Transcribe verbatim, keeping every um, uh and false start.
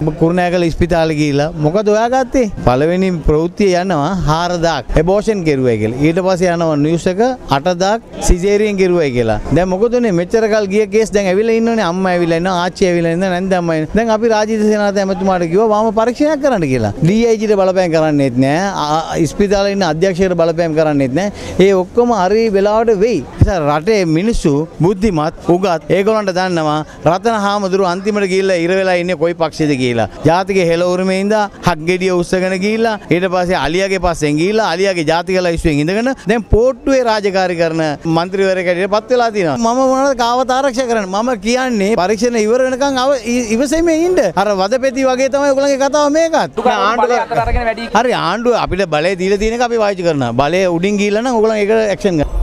කුරුණෑගල ඉස්පිතාලේ ගිහිල්ලා මොකද හොයාගත්තේ? පළවෙනි ප්‍රවෘත්තිය යනවා හාරදාක් එබෝෂන් කෙරුවයි කියලා. ඊට පස්සේ යනවා නිවුස් එක අටදාක් සිසේරියන් කෙරුවයි කියලා. දැන් මොකද උනේ මෙච්චර කල් ගිය කේස් දැන් ඇවිල්ලා ඉන්නෝනේ. අම්මා ඇවිල්ලා ඉන්නවා, ආච්චි ඇවිල්ලා ඉන්නවා, නැන්ද අම්මා ඉන්නවා. දැන් අපි රාජීව සේනානායක ඇමතුමාට කිව්වා වාම පරීක්ෂණයක් කරන්න කියලා. ඩී අයි ජී ට බලපෑම් කරන්නේත් නැහැ. ඉස්පිතාලේ ඉන්න අධ්‍යක්ෂකයට බලපෑම් කරන්නේත් නැහැ. ඒ ඔක්කොම හරි වෙලාවට වෙයි. ඒ රටේ මිනිස්සු බුද්ධිමත් උගත් ඒගොල්ලන්ට දන්නවා රතන හාමුදුරුවෝ අන්තිමට ගිහිල්ලා ඉර වෙලා ඉන්නේ කොයි පක්ෂෙද කියලා. ජාතික හෙළ උරුමේ ඉඳලා හක්ගෙඩිය උස්සගෙන ගිහිල්ලා ඊට පස්සේ අලියාගේ පස්සෙන් ගිහිල්ලා අලියාගේ ජාතික ලයිස්තුවෙන් ඉඳගෙන දැන් පෝට්ටුවේ රාජකාරී කරන മന്ത്രിවරයෙක් හැටියට පත් වෙලා තියෙනවා. මම මොනවද කාවත ආරක්ෂා කරන්නේ? මම කියන්නේ පරීක්ෂණ ඉවර වෙනකන් ඉවසීමේ ඉන්න. අර වදපෙති වගේ තමයි ඔයගොල්ලන්ගේ කතාව මේකත්. හරි ආණ්ඩුව අපිට බලය දීලා තියෙන එක අපි පාවිච්චි කරනවා. බලය උඩින් ගිහිල්ලා නම් ඔයගොල්ලන් ඒක ඇක්ෂන් ගන්න.